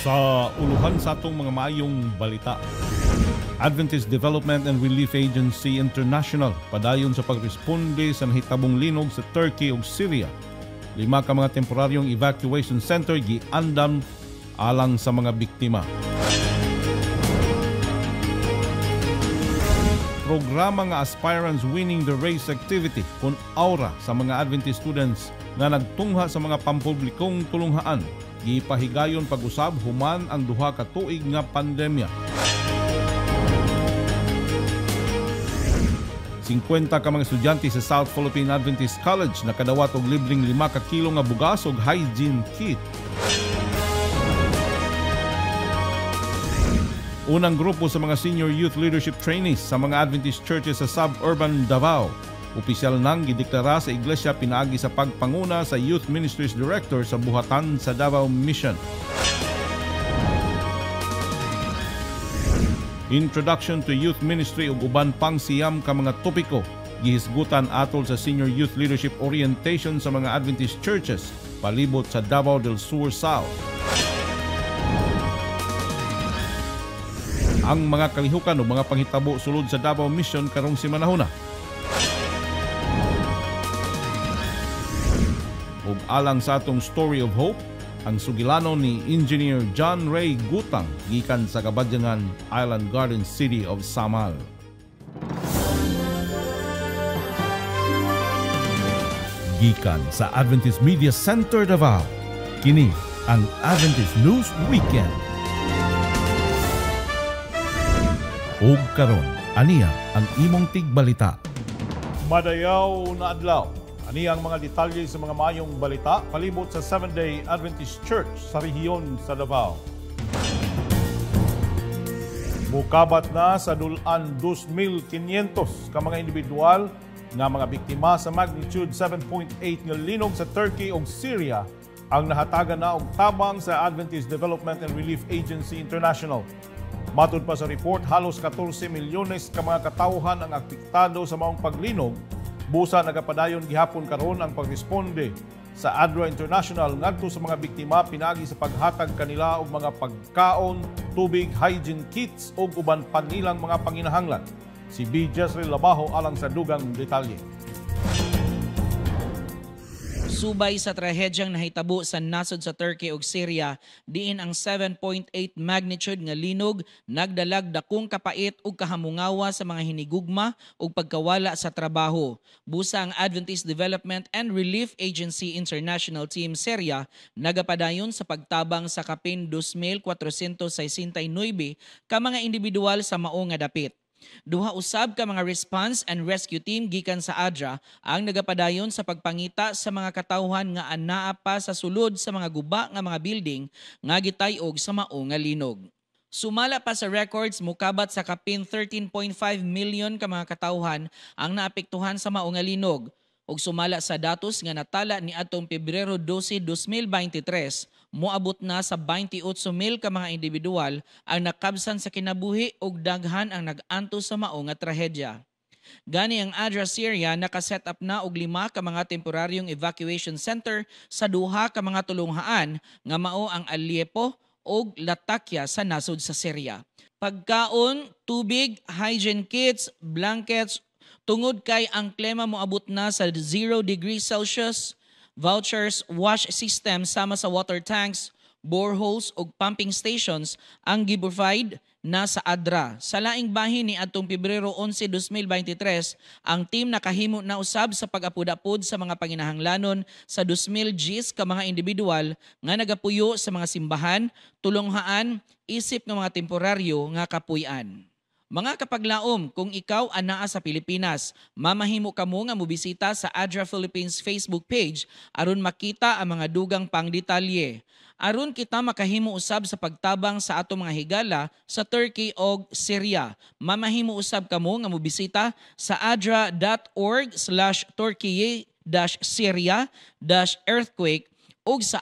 Sa uluhan sa atong mga maayong balita, Adventist Development and Relief Agency International padayon sa pagresponde sa nahitabong linog sa Turkey ug Syria. 5 ka mga temporaryong evacuation center giandam alang sa mga biktima. Programa nga Aspirants Winning the Race activity kun aura sa mga Adventist students nga nagtungha sa mga pampublikong tulunghaan. Gipahigayon pag-usab human ang duha ka tuig nga pandemya. 50 ka mga estudyante sa South Philippine Adventist College nakadawat og libreng 5 ka kilo nga bugas ug hygiene kit. Unang grupo sa mga senior youth leadership trainees sa mga Adventist churches sa suburban Davao. Opisyal nang gideklara sa iglesia pinaagi sa pagpanguna sa Youth Ministries Director sa buhatan sa Davao Mission. Introduction to Youth Ministry ug uban pang siyam ka mga topiko gihisgutan atol sa Senior Youth Leadership Orientation sa mga Adventist churches palibot sa Davao del Sur South. Ang mga kalihukan ug mga panghitabo sulod sa Davao Mission karong simanahuna. Ug alang sa atong story of hope, ang sugilano ni Engineer John Ray Gutang gikan sa Kabadyangan Island Garden City of Samal. Gikan sa Adventist Media Center Davao, kini ang Adventist News Weekend. Ug karon, aniya ang imong tigbalita. Madayaw na adlaw. Ani ang mga detalye sa mga mayong balita palibot sa Seventh-day Adventist Church sa rehiyon sa Davao. Mukabat na sa dulan 2,500 ka mga individual nga mga biktima sa magnitude 7.8 nga linog sa Turkey ug Syria ang nahatagan na og tabang sa Adventist Development and Relief Agency International. Matud pa sa report, halos 14 milyones ka mga katawhan ang apektado sa maong paglinog. Busa nagapadayon gihapon karon ang pagresponde sa ADRA International ngadto sa mga biktima pinaagi sa paghatag kanila og mga pagkaon, tubig, hygiene kits ug uban pa nilang mga panginahanglan. Si B. Jezreel Labajo alang sa dugang detalye. Subay sa trahedyang nahitabo sa nasod sa Turkey ug Syria, diin ang 7.8 magnitude nga linog nagdalag dakong kapait ug kahamungawa sa mga hinigugma ug pagkawala sa trabaho. Busa ang Adventist Development and Relief Agency International Team Syria nagapadayon sa pagtabang sa kapin 2,469 ka mga individual sa mao nga dapit. Duha usab ka mga response and rescue team gikan sa ADRA ang nagapadayon sa pagpangita sa mga katawhan nga anaa pa sa sulod sa mga guba nga mga building nga gitayog sa mao nga linog. Sumala pa sa records, mukabat sa kapin 13.5 million ka mga katawhan ang naapektuhan sa mao nga linog. Ug sumala sa datos nga natala ni atong Pebrero 12, 2023, moabot na sa 28,000 ka mga individual ang nakabsan sa kinabuhi ug daghan ang nag-anto sa mao nga trahedya. Gani ang ADRA Syria nakaset up na og 5 ka mga temporaryong evacuation center sa duha ka mga tulunghaan nga mao ang Aleppo ug Latakia sa nasod sa Syria. Pagkaon, tubig, hygiene kits, blankets, tungod kay ang klima moabot na sa 0 degrees Celsius, vouchers, wash system sama sa water tanks, boreholes ug pumping stations ang giprovide na sa ADRA. Sa laing bahin ni atong Pebrero 11, 2023, ang team nakahimo na usab sa pag-apod-apod sa mga panginahanglanon sa 2,000 Gs ka mga individual nga nagapuyo sa mga simbahan, tulunghaan, isip nga mga temporaryo nga kapuy-an. Mga kapaglaom, kung ikaw anaa sa Pilipinas, mamahimo kamo nga mobisita sa ADRA Philippines Facebook page aron makita ang mga dugang pangdetalye. Aron kita makahimo usab sa pagtabang sa ato mga higala sa Turkey o Syria. Mamahimo usab kamo nga mobisita sa adra.org/Turkey-Syria-earthquake o sa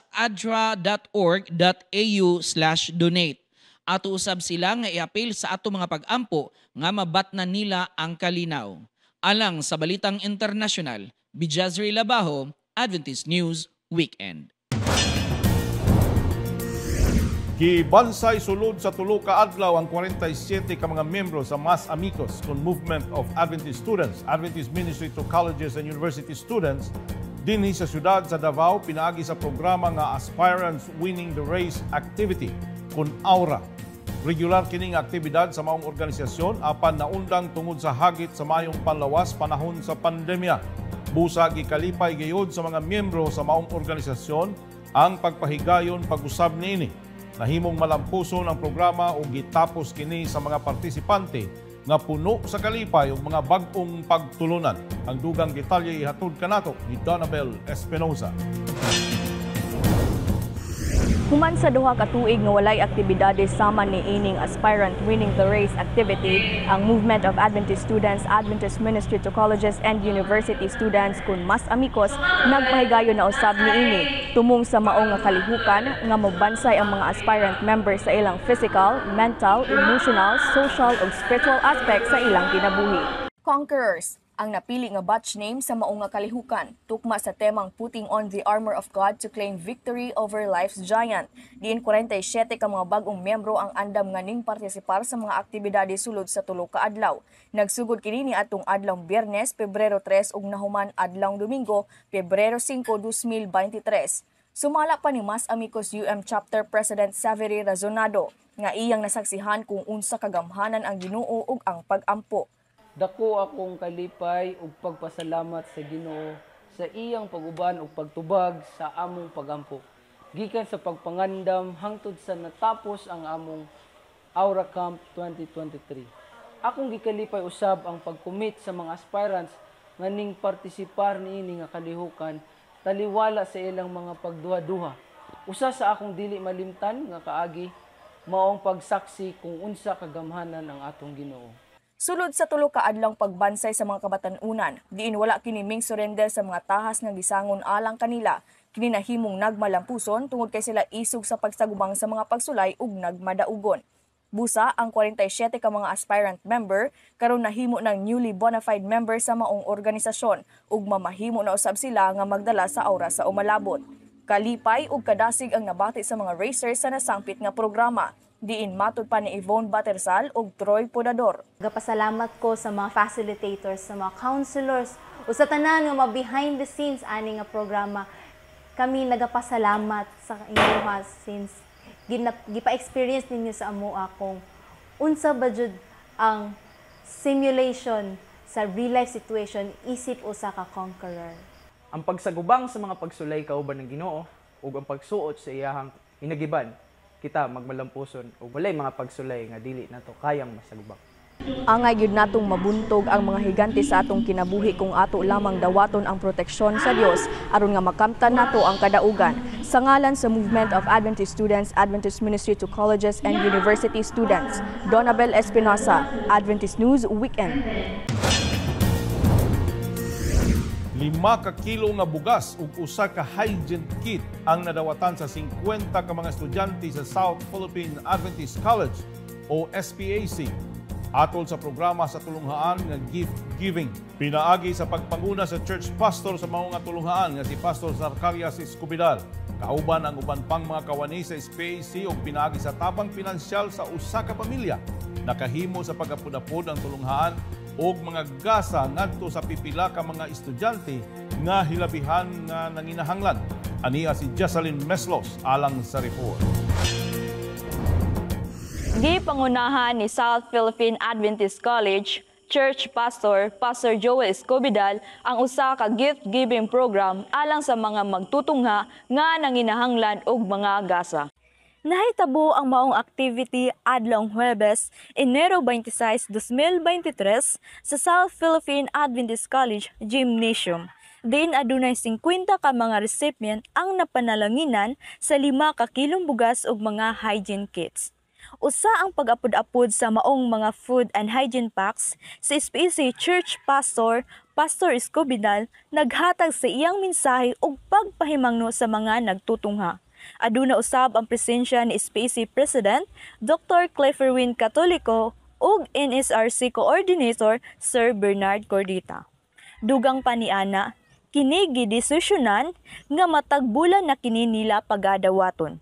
adra.org.au/donate. Ato usab sila nga i-apil sa ato mga pag-ampo nga mabatnan nila ang kalinaw. Alang sa balitang internasyonal, B. Jezreel Labajo, Adventist News Weekend. Gibansay sulod sa tulo ka adlaw ang 47 ka mga miyembro sa Mas Amigos kon Movement of Adventist Students, Adventist Ministry to Colleges and University Students dinhi sa syudad sa Davao pinaagi sa programa nga Aspirants Winning the Race activity kun Aura. Regular kining aktibidad sa maong organisasyon apan naundang tungod sa hagit sa mayong panlawas panahon sa pandemya. Busa gikalipay gayud sa mga miyembro sa maong organisasyon ang pagpahigayon pag-usab niini. Nahimong malampuson ang programa o gitapos kini sa mga partisipante nga puno sa kalipay ug mga bag-ong pagtulunan. Ang dugang detalye ihatod kanato ni Donabel Espinosa. Human sa duha ka tuig nga walay aktibidades sama ni ining Aspirant Winning the Race activity, ang Movement of Adventist Students, Adventist Ministry to Colleges and University Students kun Mas Amigos nagpahigayon na usab niini tumong sa maong nga kalihukan nga mobansay ang mga aspirant members sa ilang physical, mental, emotional, social ug spiritual aspects sa ilang kinabuhi. Conquerors ang napili nga batch name sa maong nga kalihukan, tukma sa temang Putting on the Armor of God to Claim Victory over Life's Giant. Diin 47 ka mga bagong miyembro ang andam nga ning partisipar sa mga aktibidade sulod sa tulo ka adlaw. Nagsugod kini ni atong adlawng Biyernes, Pebrero 3 ug nahuman adlawng Domingo, Pebrero 5, 2023. Sumala pa ni Mas Amigos Chapter President Saveri Razonado nga iyang nasaksihan kung unsa kagamhanan ang Ginoo ug ang pag-ampo. Dako akong kalipay ug pagpasalamat sa Ginoo sa iyang pag-uban ug pagtubag sa among pagampo. Gikan sa pagpangandam hangtod sa natapos ang among Aura Camp 2023. Akong gikalipay usab ang pagkumit sa mga aspirants nga ning partisipar niini nga kalihukan taliwala sa ilang mga pagduha-duha. Usa sa akong dili malimtan nga kaagi maong pagsaksi kung unsa kagamhanan ang atong Ginoo. Sulod sa tulo ka adlawng pagbansay sa mga kabatan-unan, diin wala kini ming surrender sa mga tahas nga gisangon alang kanila. Kini nahimong nagmalampuson tungod kay sila isog sa pagsagubang sa mga pagsulay ug nagmadaugon. Busa ang 47 ka mga aspirant member karon nahimo ng newly bona fide member sa maong organisasyon ug mamahimo na usab sila nga magdala sa aura sa umalabot. Kalipay ug kadasig ang nabati sa mga racers sa nasangpit nga programa. Diin matud pa ni Yvonne Batersal ug Troy Podador. Nagapasalamat ko sa mga facilitators, sa mga counselors, o sa tanan nga behind the scenes ani nga programa. Kami nagapasalamat sa inyo since gipa-experience ninyo sa amo akong unsa ba jud ang simulation sa real life situation isip usa ka conqueror. Ang pagsagubang sa mga pagsulay kauban ng Ginoo ug ang pagsuot sa iyahang inagiban kita magmalampuson ug walay mga pagsulay nga dili nato kayang masagubang. Angay gyud natong mabuntog ang mga higante sa atong kinabuhi kung ato lamang dawaton ang proteksyon sa Dios aron nga makamtan nato ang kadaugan. Sa ngalan sa Movement of Adventist Students, Adventist Ministry to Colleges and University Students, Donabel Espinosa, Adventist News Weekend. 5 ka kilo nga bugas ug usa ka hygiene kit ang nadawatan sa 50 ka mga estudyante sa South Philippine Adventist College o SPAC atol sa programa sa tulunghaan nga gift giving. Pinaagi sa pagpanguna sa church pastor sa mga tulunghaan nga si Pastor Zarcarias Escobidal. Kauban ang uban pang mga kawani sa SPAC ug pinaagi sa tabang pinansyal sa usa ka pamilya. Nakahimo sa pagapud-apod ang tulunghaan og mga gasa ngadto sa pipila ka mga estudyante nga hilabihan nga nanginahanglan. Aniya si Jocelyn Meslos alang sa report. Gipangunahan ni South Philippine Adventist College Church Pastor Joel Escobidal ang usa ka gift-giving program alang sa mga magtutungha nga nanginahanglan og mga gasa. Nahitabo ang maong activity adlong Huwebes, Enero 26, 2023 sa South Philippine Adventist College Gymnasium. Din adunay 50 ka mga recipient ang napanalanginan sa 5 ka kilong bugas ug mga hygiene kits. Usa ang pag-apod-apod sa maong mga food and hygiene packs sa SPC Church Pastor Escobidal naghatag sa iyang mensahe ug pagpahimangno sa mga nagtutungha. Aduna usab ang presensya ni SPC President Dr. Rhoen Catolico ug NSRC Coordinator Sir Bernard Cordita. Dugang paniana, kini gidesisyonan nga matag bulan na kini nila pagadawaton.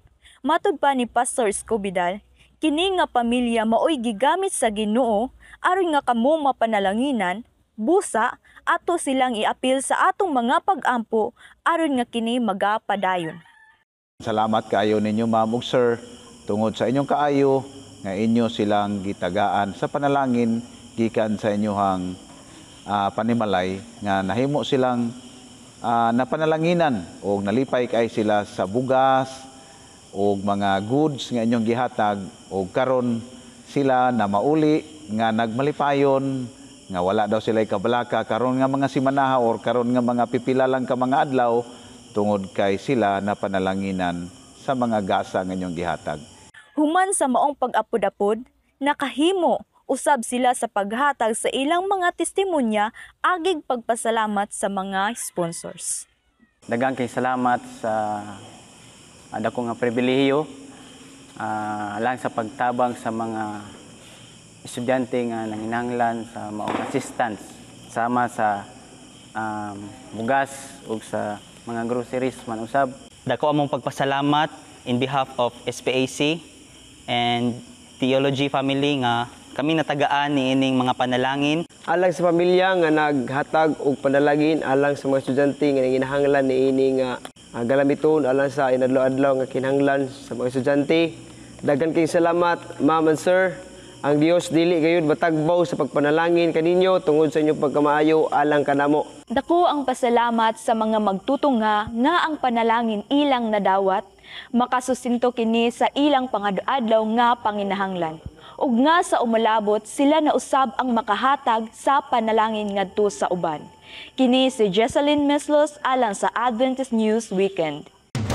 Matud pa ni Pastor Escobidal, kini nga pamilya maoy gigamit sa Ginoo aron nga kamo mapanalanginan, busa ato silang iapil sa atong mga pag-ampo aron nga kini magapadayon. Salamat kaayo ninyo ma'am ug sir tungod sa inyong kaayo nga inyo silang gitagaan sa panalangin gikan sa inyohang panimalay nga nahimo silang napanalanginan o nalipay kay sila sa bugas o mga goods nga inyong gihatag o karon sila na mauli nga nagmalipayon nga wala daw sila kabalaka karon nga mga simanaha or karon nga mga pipila lang ka mga adlaw tungod kay sila na panalanginan sa mga gasa nga inyong gihatag. Human sa maong pag-apod-apod, nakahimo usab sila sa paghatag sa ilang mga testimonya agig pagpasalamat sa mga sponsors. Daghang kay salamat sa dako nga pribilehiyo lang sa pagtabang sa mga estudyante nga nanginahanglan sa maong assistance sama sa bugas ug sa mga groceries man usab. Dako among pagpasalamat in behalf of SPAC and Theology family nga kami natagaan ni ining mga panalangin. Alang sa pamilya nga naghatag og panalangin alang sa mga estudyante nga nanginahanglan ni ini nga galamiton alang sa inadlaw-adlaw nga kinahanglan sa mga estudyante. Daghan kay salamat ma'am and sir. Ang Dios dili gayud matagbaw sa pagpanalangin kaninyo tungod sa inyong pagkamaayo alang kanamo. Dako ang pasalamat sa mga magtutunga nga ang panalangin ilang nadawat, makasusinto kini sa ilang pangadlaw nga panginahanglan. Ug nga sa umalabot sila na usab ang makahatag sa panalangin ngadto sa uban. Kini si Jessalyn Meslos alang sa Adventist News Weekend.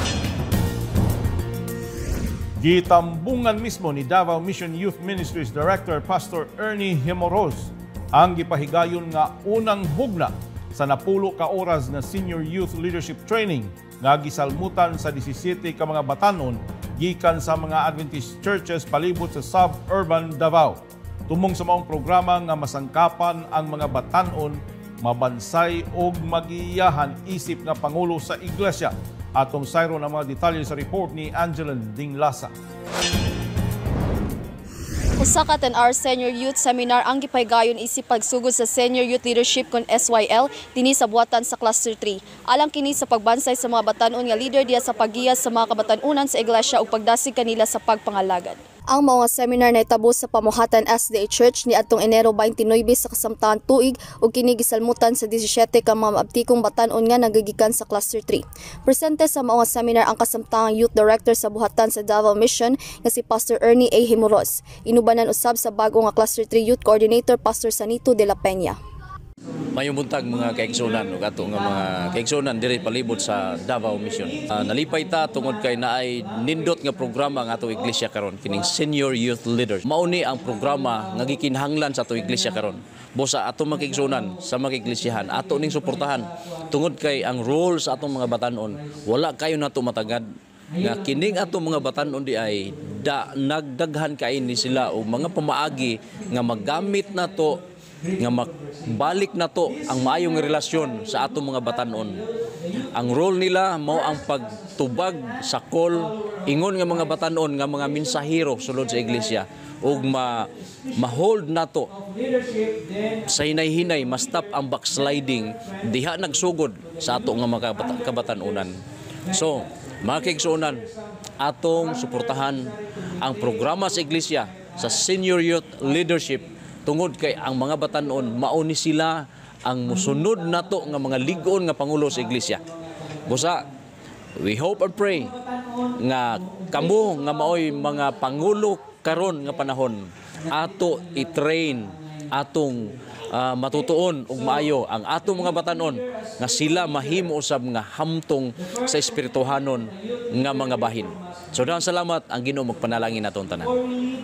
Gitambungan mismo ni Davao Mission Youth Ministries Director Pastor Ernie Himoros ang gipahigayon nga unang hugna sa napulo ka oras na Senior Youth Leadership Training nga gisalmutan sa 17 ka mga batanon gikan sa mga Adventist churches palibot sa suburban Davao. Tumong sa maong programa nga masangkapan ang mga batanon mabansay og magiyahan isip nga pangulo sa iglesia. Atong sayro ng mga detalye sa report ni Angeline Dinglasa. Usa ka 10-hour senior youth seminar ang gipaygayon isip pagsugod sa Senior Youth Leadership kon SYL dinhi sa buhatan sa Cluster 3. Alang kini sa pagbansay sa mga batan-on nga leader diya sa paggiya sa mga kabatan-unan sa iglesia ug pagdasig kanila sa pagpangalagad. Ang mga seminar na itabo sa pamuhatan SDA Church ni adtong Enero 29 sa kasamtaang tuig ug kini gisalmutan sa 17 ka mga maabtikong batan-on nga nagagikan sa Cluster 3. Presente sa mga seminar ang kasamtaang Youth Director sa buhatan sa Davao Mission nga si Pastor Ernie A. Himoros. Inubanan usab sa bago nga Cluster 3 Youth Coordinator Pastor Sanito de la Peña. Mayong buntag mga kaigsunan ug ato nga mga kaigsunan diri palibot sa Davao Mission. Nalipay ta tungod kay naay nindot nga programa nga ato iglesia karon kining Senior Youth Leaders. Mao ni ang programa nga gikinahanglan sa ato iglesia karon. Busa ato mga kaigsunan sa mga iglesiahan ato ning suportahan tungod kay ang role sa atong mga batan-on wala kayo nato matagad nga kining ato mga batan-on di ay nagdaghan kay ni sila o mga pamaagi nga maggamit nato nga balik na to ang maayong relasyon sa atong mga batan-on. Ang role nila mao ang pagtubag sa call ingon nga mga batan-on nga mga mensahero sulod sa iglesia ug ma-hold na to sa hinay-hinay ma-stop ang backsliding diha nagsugod sa ato nga mga kabatan-unan. So, mga kaigsuonan, atong suportahan ang programa sa iglesia sa Senior Youth Leadership tungod kay ang mga batan-on mauni sila ang musunod nato nga mga ligon nga pangulo sa iglesia. Busa, we hope and pray nga kamo nga maoy mga pangulo karon nga panahon ato i-train atong matutuon og maayo ang atong mga batan-on nga sila mahimo usab nga hamtong sa espirituhanon nga mga bahin. So daghang salamat ang Ginoo magpanalangin naton tanan.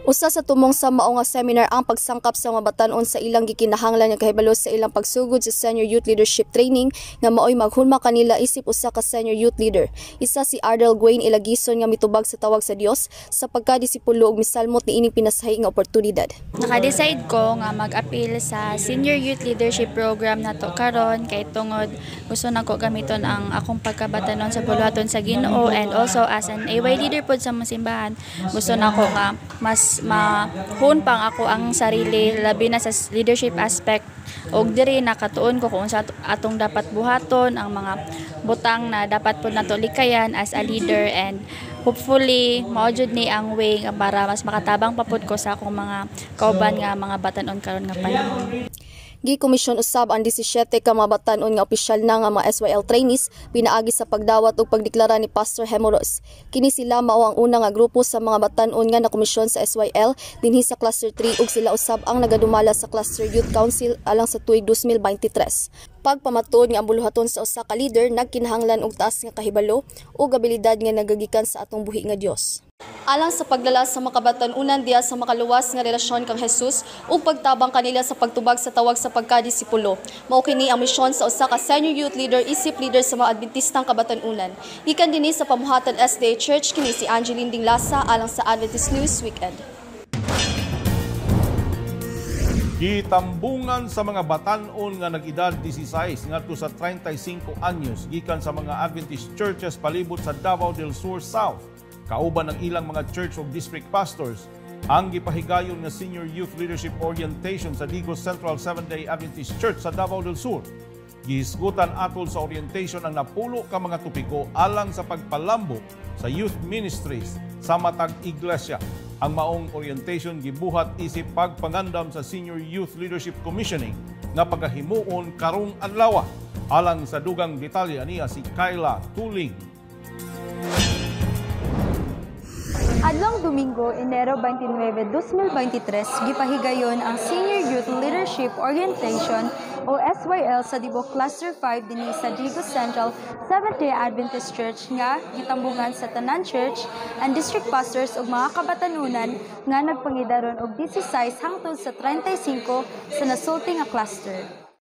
Usa sa tumong sa mao nga seminar ang pagsangkap sa mga batan-on sa ilang gikinahanglan nga kahibalo sa ilang pagsugod sa Senior Youth Leadership Training nga maoy maghunma kanila isip usa ka senior youth leader. Isa si Ardel Gwain Ilagison nga mitubag sa tawag sa Dios sa pagkadisipulo ug misalmot niining pinasahi nga oportunidad. Naka-decide ko nga mag-appeal sa Senior Youth Leadership Program nato karon kay tungod gusto nako gamiton ang akong pagkabatanon sa buluhaton sa Ginoo, and also as an AY leader pod sa simbahan gusto nako nga mas mahon pang ako ang sarili labi na sa leadership aspect, og diri nakatuon ko kung sa atong dapat buhaton ang mga butang na dapat po nato likayan as a leader, and hopefully mao jud ni ang way para mas makatabang papud ko sa akong mga kauban nga mga batan-on karon nga panahon. Gikomisyon usab ang 17 ka mga batan-on nga opisyal na nga mga SYL trainees pinaagi sa pagdawat ug pagdeklara ni Pastor Hemoros. Kini sila mao ang una nga grupo sa mga batan-on nga nakomisyon sa SYL dinhi sa Cluster 3 ug sila usab ang nagadumala sa Cluster Youth Council alang sa tuig 2023. Pagpamatud nga ang buluhaton sa usa ka leader nagkinahanglan og taas nga kahibalo ug abilidad nga nagagikan sa atong buhi nga Dios. Alang sa pagdala sa makabatan-unan diya sa makaluwas nga relasyon kang Jesus ug pagtabang kanila sa pagtubag sa tawag sa pagkadisipulo. Mao kini ang misyon sa usa ka senior youth leader isip leader sa mga Adventistang kabatan-unan. Gikan dinhi sa pamuhatan SDA Church kini si Angeline Dinglasa alang sa Adventist News Weekend. Gitambungan sa mga batan-on nga nag-edad 16 ngadto sa 35 anyos gikan sa mga Adventist churches palibot sa Davao del Sur South. Kauban ng ilang mga church of district pastors ang gipahigayon nga Senior Youth Leadership Orientation sa Digos Central 7-Day Adventist Church sa Davao del Sur. Gihisgutan atol sa orientation ang napulo ka mga topiko alang sa pagpalambo sa youth ministries sa matag iglesia. Ang maong orientation gibuhat isip pagpangandam sa Senior Youth Leadership Commissioning nga pagahimuon karong adlaw. Alang sa dugang detalye niya si Kyla Tuling. Adlong Domingo, Enero 29, 2023, gipahigayon ang Senior Youth Leadership Orientation o SYL sa Dibo Cluster 5 dinhi sa Digos Central Seventh-day Adventist Church nga gitambungan sa tanan church and district pastors ug mga kabatanunan nga nagpangidaron og 16 hangtod sa 35 sa nasulti nga cluster.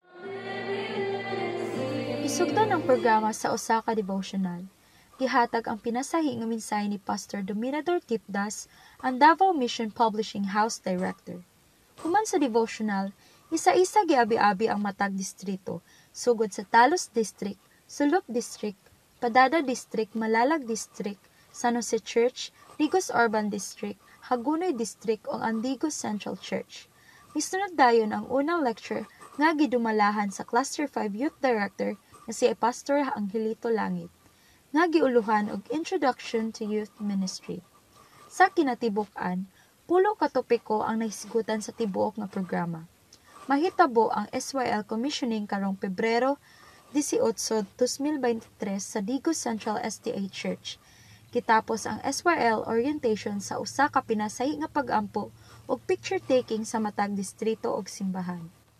Isugdan ang programa sa usa ka devotional. Gihatag ang pinasahi nga mensahe ni Pastor Dominador Tipdas, ang Davao Mission Publishing House Director. Human sa devotional, isa-isa giabi-abi ang matag distrito, sugod sa Talos District, Sulok District, Padada District, Malalag District, San Jose Church, Digos Urban District, Hagunoy District o ang Digos Central Church. Misunod dayon ang unang lecture nga gidumalahan sa Cluster 5 Youth Director nga si Pastor Angelito Langit, nga giuluhan og Introduction to Youth Ministry. Sa kinatibuk-an, pulo ka topiko ang nahisgutan sa tibuok nga programa. Mahitabo ang SYL Commissioning karong Pebrero 18, 2023 sa Digos Central SDA Church. Kitapos ang SYL Orientation sa usa ka pinasahi nga pag-ampo og picture taking sa matag distrito ug simbahan.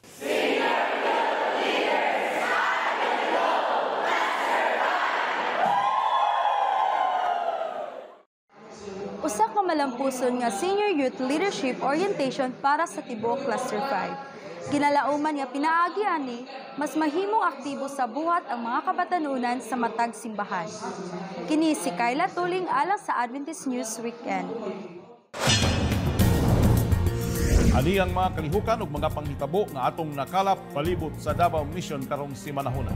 Usa ka malampuson nga Senior Youth Leadership Orientation para sa tibuok Cluster 5. Ginalauman nga pinaagi ani mas mahimong aktibo sa buhat ang mga kabatanunan sa matag simbahan. Kini si Kyla Tuling alang sa Adventist News Weekend. Ani ang mga kalihukan ug mga panghitabo nga atong nakalap palibot sa Davao Mission karong simanahuna.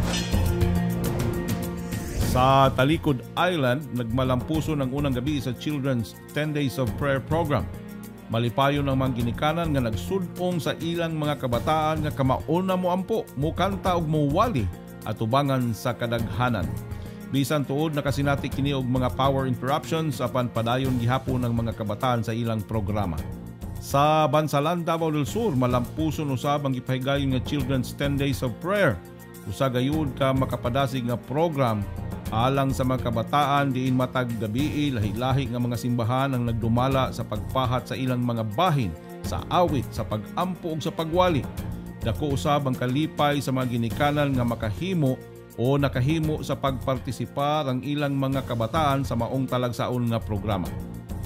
Sa Talikod Island, nagmalampuso ng unang gabi sa Children's 10 Days of Prayer Program. Malipayon ang mga ginikanan nga nagsudpong sa ilang mga kabataan nga kamauna mo ampo, mukanta og muwali at ubangan sa kadaghanan. Bisan tuod nakasinati kini og mga power interruptions apan padayon gihapon ng mga kabataan sa ilang programa. Sa Bansalan, Davao del Sur, malampuson usab ang gipahigayon nga Children's 10 Days of Prayer. Usa gayud ka makapadasig nga program alang sa mga kabataan diin matag gabii lahi-lahi nga mga simbahan ang nagdumala sa pagpahat sa ilang mga bahin, sa awit, sa pag-ampo ug sa pagwali. Dako usab ang kalipay sa mga ginikanan nga makahimo o nakahimo sa pagpartisipar ang ilang mga kabataan sa maong talagsaon nga programa.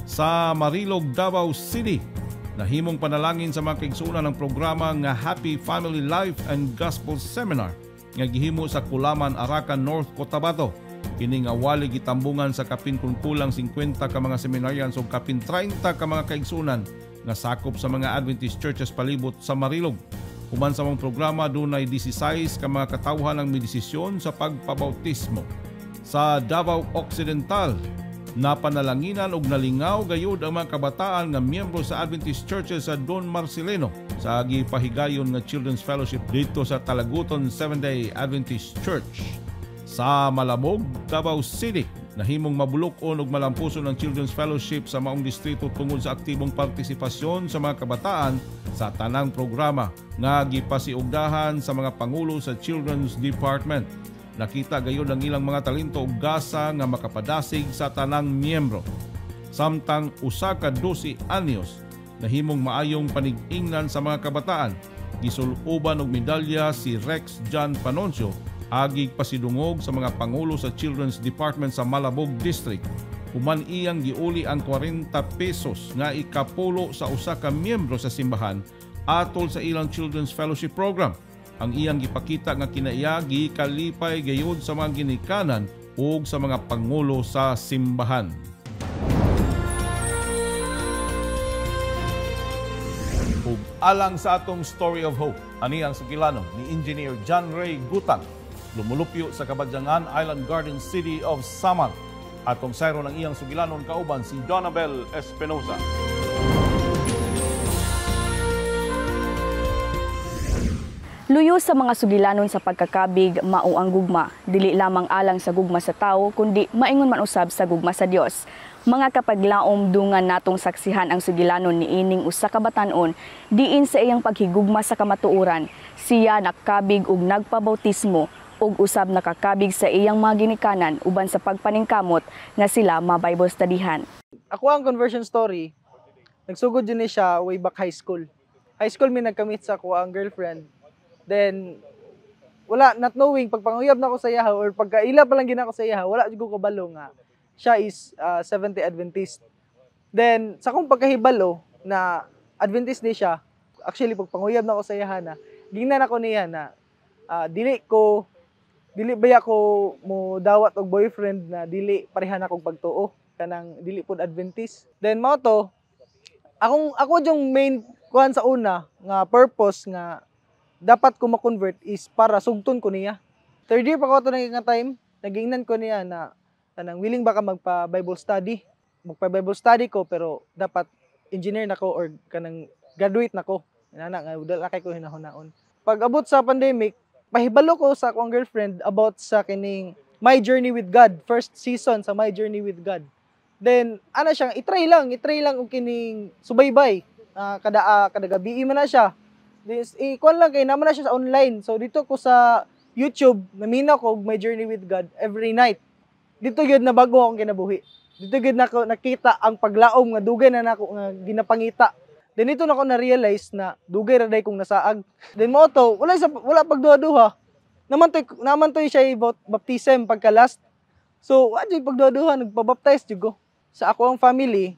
Sa Marilog, Davao City, nahimong panalangin sa mga kaigsunan ng programa nga Happy Family Life and Gospel Seminar nga gihimo sa Kulaman, Arakan, North Cotabato. Kini nga wali gitambungan sa kapin kulang 50 ka mga seminarians o kapin 30 ka mga kaigsunan nga sakop sa mga Adventist churches palibot sa Marilog. Human sa mong programa, dunay 16 ka mga katawhan ang midesisyon sa pagpabautismo. Sa Davao Occidental, napanalanginan og nalingaw gayud ang mga kabataan nga miyembro sa Adventist Churches sa Don Marcelino sa gipahigayon nga Children's Fellowship dito sa Talaguton Seventh-day Adventist Church. Sa Malamog, Davao City, nahimong mabulok-on og malampuson ng Children's Fellowship sa maong distrito tungod sa aktibong partisipasyon sa mga kabataan sa tanang programa nga gipasiugdahan sa mga pangulo sa Children's Department. Nakita gayud ang ilang mga talento ug gasa nga makapadasig sa tanang miyembro. Samtang usa ka 12 anyos nahimong maayong panig-ingnan sa mga kabataan. Gisuluban og medalya si Rex John Panoncio agig pasidungog sa mga pangulo sa Children's Department sa Malabog District. Human iyang giuli ang 40 pesos nga ikapulo sa usa ka miyembro sa simbahan atol sa ilang Children's Fellowship Program. Ang iyang gipakita nga kinaiya gikalipay gayud sa mga ginikanan ug sa mga pangulo sa simbahan. Ug alang sa atong story of hope, ani ang sugilanon ni Engineer John Ray Gutang, lumulupyo sa Kabadyangan Island Garden City of Samar. Atong sayro ng iyang sugilanon kauban si Donabel Espinosa. Luyo sa mga sugilanon sa pagkakabig mao ang gugma, dili lamang alang sa gugma sa tao kundi maingon man usab sa gugma sa Dios. Mga kapaglaom dungan natong saksihan ang sugilanon ni ining usa ka batan-on diin sa iyang paghigugma sa kamatuoran. Siya nakabig ug nagpabautismo ug usab nakakabig sa iyang mga ginikanan uban sa pagpaningkamot nga sila ma-Bible studyhan. Ako ang conversion story, nagsugod yun siya way back high school. High school may nagkamit sa ako ang girlfriend. Then, wala, not knowing, pagpanguyab na ako sa iyaha or pagkaila pa lang gina ako sa iyaha, wala ko kabalo nga siya is Seventh-day Adventist. Then, sa kong pagkahibalo na Adventist day siya, actually pagpanguyab na ako sa iyaha na, gingnan ako niya na dili baya ko mo dawat og boyfriend na dili pareha na kong pagtuo kanang dili pud Adventist. Then mao to ako yung main kuan sa una nga purpose nga dapat ko ma-convert is para sugton ko niya. Third year pa ko to nga time, nagingnan ko niya na kanang willing ba ka magpa-Bible study? Magpa-Bible study ko pero dapat engineer na ko or kanang graduate na ko. Inana nga wala kay ko hinahunaon. Pag abot sa pandemic, mahibalo ko sa akong girlfriend about sa kining My Journey with God, first season sa My Journey with God. Then, ana siya, itry lang og kining subaybay. Kada gabi man na siya. Ikuan lang kay naman na siya sa online. So, dito ko sa YouTube, naminaw ko My Journey with God every night. Dito yun na bago akong kinabuhi. Dito yun nakita ang paglaom nga dugay na nako nga ginapangita. Then ito na ko na-realize na dugay ra day kong nasaag. Then mo to, wala pagduha-duha. Naman to siya baptism pagka last. So, adyo pagduha-duha nagpa-baptize jud ko. Sa ako ang family,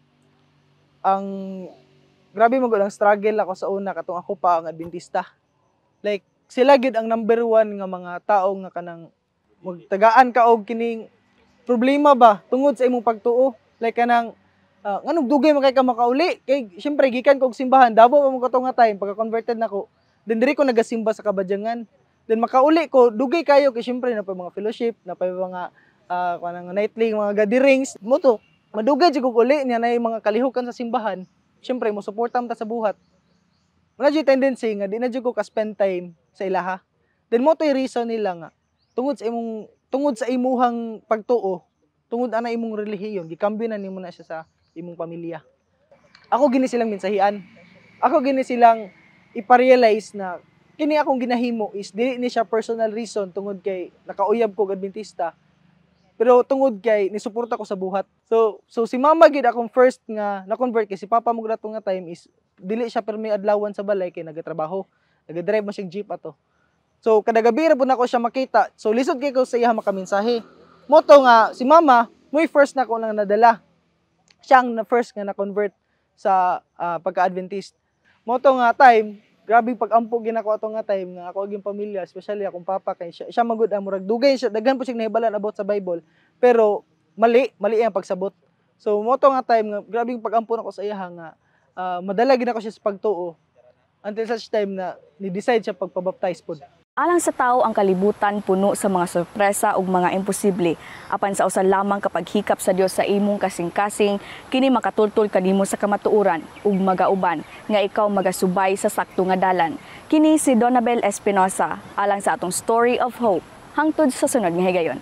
ang grabe mo ang struggle ako sa una katong ako pa ang Adventista. Like sila gid ang number 1 nga mga tao nga kanang magtagaan ka og kining problema ba tungod sa imong pagtuo. Like kanang nganong dugay man kay ka makauli kay syempre gikan ko og simbahan Davao mo katong nga time pagka converted nako. Then diri ko nagasimba sa Kabadyangan. Then makauli ko dugay kayo kay syempre na pa mga fellowship, na pa mga kanang nightly mga gatherings mo to. Madugay jud ko uli niya na mga kalihukan sa simbahan. Syempre mo suportam ta sa buhat. Wala jud tendency nga di na jud ko ka spend time sa ilaha. Then mo to reason nila nga tungod sa imuhang pagtuo, tungod ana imong relihiyon, gikambyo na nimo na siya sa imong pamilya. Ako gini silang mensahian. Ako gini silang ipa-realize na kini akong ginahimo is dili ni siya personal reason tungod kay nakauyab ko og Adventista. Pero tungod kay nisuporta ko sa buhat. So si mama gid akong first nga na-convert kay si papa mo grato nga time is dili siya permi adlawan sa balay kay nagatrabaho. Nagadrive man siyang jeep ato. So kada gabi ra pud nako siya makita. So lisod kay ko sa iya makamensahe. Moto nga si mama, muy first na ko nang nadala. Siya ang first nga na-convert sa pagka-Adventist. Mo to nga time, grabe pag-ampo ginako ato nga time nga ako aging pamilya, especially akong papa kay siya magud ang murag dugay siya, daghan po siya nahibalan about sa Bible, pero mali ang pagsabot. So mo to nga time nga grabe pag-ampo nako sa iya nga madala gid ako siya sa pagtuo until such time na ni-decide siya pagpabaptize pod. Alang sa tao ang kalibutan puno sa mga sorpresa ug mga imposible. Apan sa usa lamang kapag hikap sa Dios sa imong kasing-kasing, kini makatultol kanimo sa kamatuoran ug magauban nga ikaw magasubay sa sakto nga dalan. Kini si Donabel Espinosa alang sa atong Story of Hope. Hangtod sa sunod nga higayon.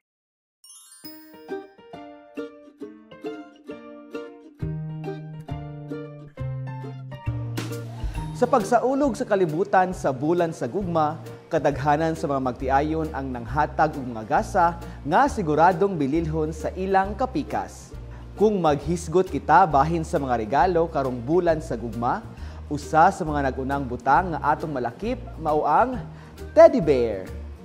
Sa pagsaulog sa kalibutan sa bulan sa gugma, kadaghanan sa mga magtiayon ang nanghatag og mga gasa nga siguradong bililhon sa ilang kapikas. Kung maghisgot kita bahin sa mga regalo karong bulan sa gugma, usa sa mga nagunang butang nga atong malakip mao ang teddy bear.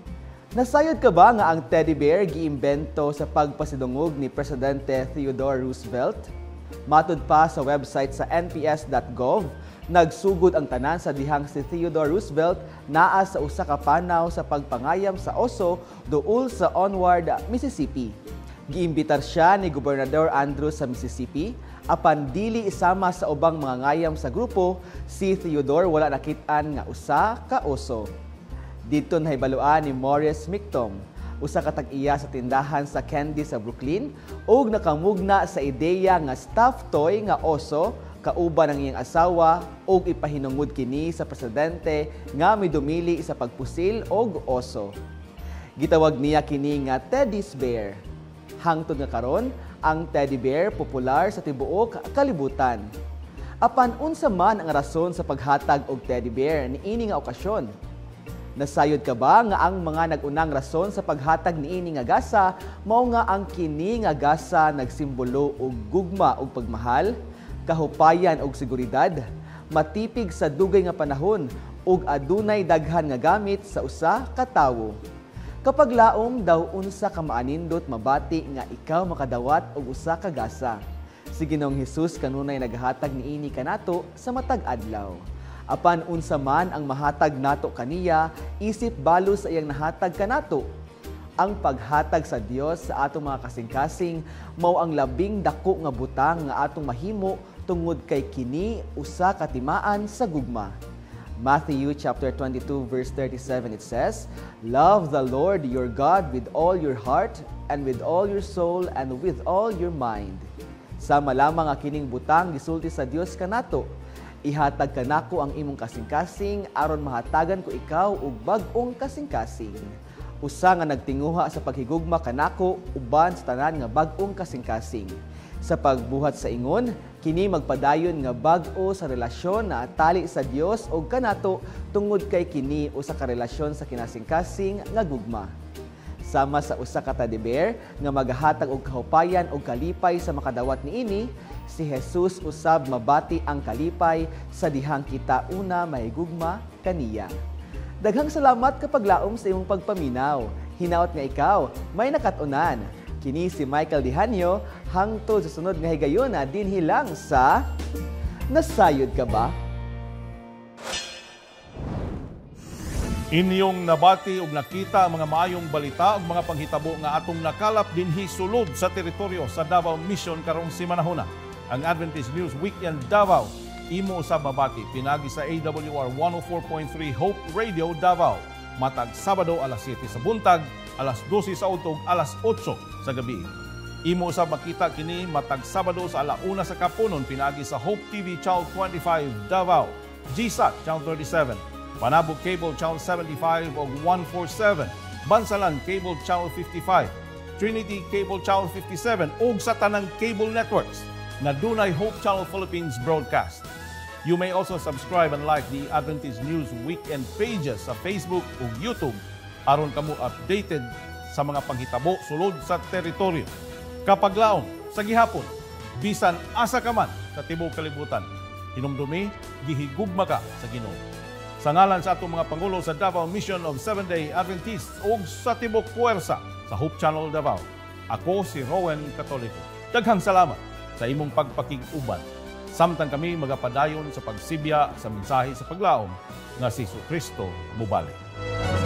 Nasayod ka ba nga ang teddy bear giimbento sa pagpasidungog ni Presidente Theodore Roosevelt? Matud pa sa website sa nps.gov, nagsugod ang tanan sa dihang si Theodore Roosevelt naa sa usa ka panaw sa pagpangayam sa oso duol sa Onward, Mississippi. Giimbitar siya ni Gobernador Andrews sa Mississippi, apan dili isama sa ubang mga ngayam sa grupo, si Theodore wala nakit-an nga usa ka oso. Dito nahibaluan ni Morris Mictom, usa ka tag-iya sa tindahan sa candy sa Brooklyn, ug nakamugna sa ideya nga stuffed toy nga oso kauban ang iyang asawa ug ipahinungod kini sa presidente nga midumili sa pagpusil og oso. Gitawag niya kini nga teddy's bear. Hangtod nga karon, ang teddy bear popular sa tibuok kalibutan. Apan unsa man ang rason sa paghatag og teddy bear niini nga okasyon? Nasayod ka ba nga ang mga nagunang rason sa paghatag niini nga gasa mao nga ang kini nga gasa nagsimbolo og gugma ug pagmahal, kahupayan og seguridad, matipig sa dugay nga panahon ug adunay daghan nga gamit sa usa ka tawo. Kapag laom daw unsa ka maanindot mabati nga ikaw makadawat og usa ka gasa. Si Ginoong Hesus kanunay naghatag niini kanato sa matag adlaw. Apan unsa man ang mahatag nato kaniya, isip balo sa iyang nahatag kanato. Ang paghatag sa Dios sa atong mga kasing-kasing mao ang labing dako nga butang nga atong mahimo tungod kay kini usa ka timaan sa gugma. Matthew chapter 22 verse 37 it says, "Love the Lord your God with all your heart and with all your soul and with all your mind." Sama lamang nga kining butang gisulti sa Dios kanato. Ihatag kanako ang imong kasing-kasing aron mahatagan ko ikaw og bag-ong kasing-kasing. Usa nga nagtinguha sa paghigugma kanako uban sa tanan nga bag-ong kasing-kasing. Sa pagbuhat sa ingon, kini magpadayon nga bag-o sa relasyon na tali sa Dios o kanato tungod kay kini usa ka relasyon sa kinasing-kasing nga gugma. Sama sa usa ka teddy bear nga maghatag og kahupayan og kalipay sa makadawat niini, si Jesus usab mabati ang kalipay sa dihang kita una mahigugma kaniya. Daghang salamat kapag laom sa imong pagpaminaw. Hinaot nga ikaw, may nakatunan. Kini si Michael Dihanyo, hangtod sa sunod nga higayon na dinhi lang sa Nasayod Ka Ba? Inyong nabati ug nakita ang mga maayong balita ug mga panghitabo nga atong nakalap dinhi sulod sa teritoryo sa Davao Mission karong simanahuna. Ang Adventist News Weekend Davao imo usab mabati pinagi sa AWR 104.3 Hope Radio Davao matag Sabado alas 7 sa buntag, alas 12 sa utog, alas 8 sa gabi. Imo usab makita kini matag Sabado sa alauna sa kapunon pinagi sa Hope TV Channel 25 Davao, GSAT Channel 37, Panabog Cable Channel 75 o 147, Bansalan Cable Channel 55, Trinity Cable Channel 57 ug sa tanang cable networks na dunay Hope Channel Philippines broadcast. You may also subscribe and like the Adventist News Weekend pages sa Facebook ug YouTube aron kamo updated sa mga panghitabo sulod sa teritoryo. Kapag laon sa gihapon, bisan asa ka man sa tibuok kalibutan, hinumdumi gihigugma ka sa Ginoo. Sa ngalan sa atong mga pangulo sa Davao Mission of Seventh-day Adventists ug sa tibuok puwersa sa Hope Channel Davao, ako si Rhoen Catolico. Daghang salamat sa imong pagpakig-uban. Samtang kami magapadayon sa pagsibya sa mensahe sa paglaom nga si Kristo mubalik.